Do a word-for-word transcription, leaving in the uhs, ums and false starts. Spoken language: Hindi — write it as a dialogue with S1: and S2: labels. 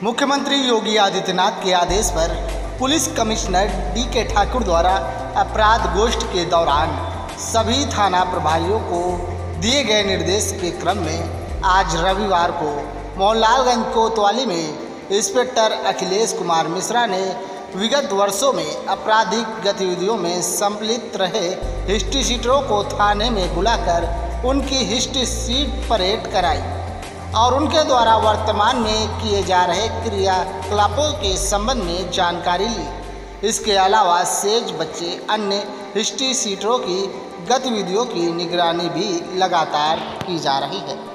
S1: मुख्यमंत्री योगी आदित्यनाथ के आदेश पर पुलिस कमिश्नर डी के ठाकुर द्वारा अपराध गोष्ठ के दौरान सभी थाना प्रभारियों को दिए गए निर्देश के क्रम में आज रविवार को मोहनलालगंज कोतवाली में इंस्पेक्टर अखिलेश कुमार मिश्रा ने विगत वर्षों में आपराधिक गतिविधियों में सम्मिलित रहे हिस्ट्री शीटरों को थाने में बुलाकर उनकी हिस्ट्री शीट परेड कराई और उनके द्वारा वर्तमान में किए जा रहे क्रियाकलापों के संबंध में जानकारी ली। इसके अलावा शेष बच्चे अन्य हिस्ट्री शीटरों की गतिविधियों की निगरानी भी लगातार की जा रही है।